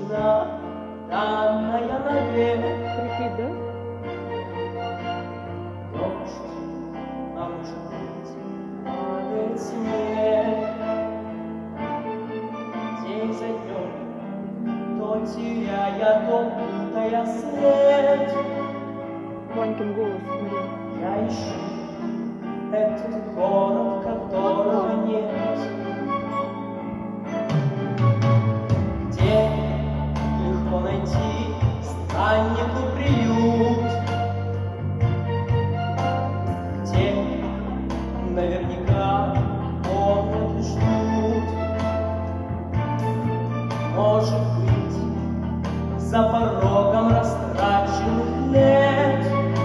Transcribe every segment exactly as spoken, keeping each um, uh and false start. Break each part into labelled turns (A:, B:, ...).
A: жена, данная навек.
B: Прикид, да?
A: Дождь, а может быть, падает снег. День за днем, то теряя, то путая след.
B: Ванькин голос, смотри.
A: Я ищу этот город, которого нет. Где легко найти страннику приют, где наверняка помнят и ждут. Может быть, за порогом растраченных лет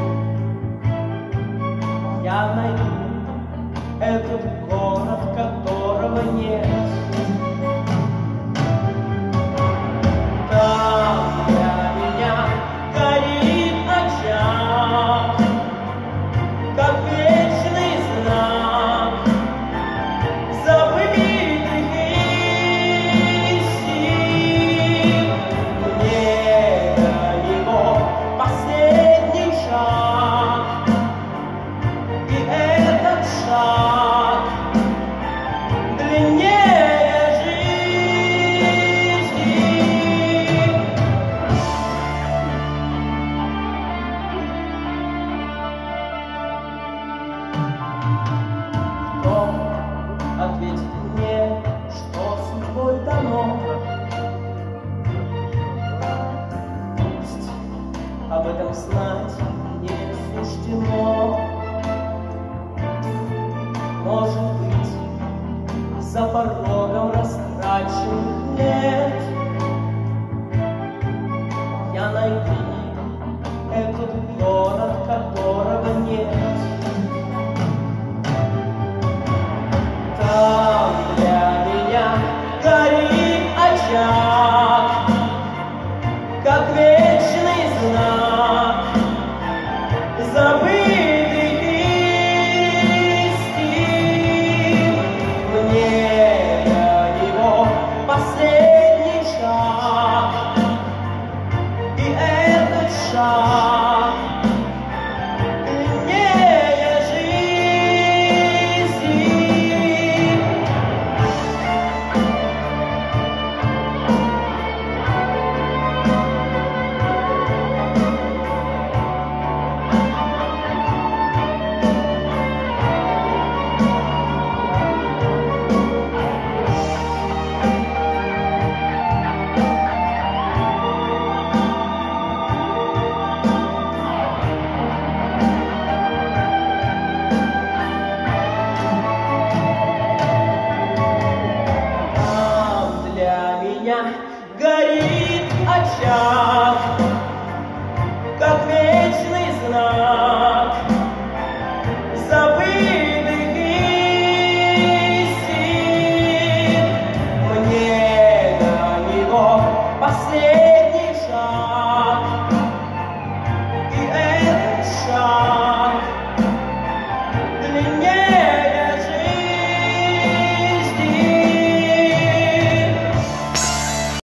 A: я найду этот город, которого нет. Там для меня горит очаг, как вечный знак забытых истин. Мне до него последний шаг, и этот шаг длиннее жизни. Кто ответит мне, что судьбой дано? Пусть об этом знать не суждено. Может быть, за порогом растраченных лет я найду этот город, которого нет. Там для меня горит очаг, как вечный знак забытых истин. Мне до него последний шаг, и этот шаг длиннее жизни. Там для меня горит очаг, как вечный знак забытых истин. Мне до него последний шаг,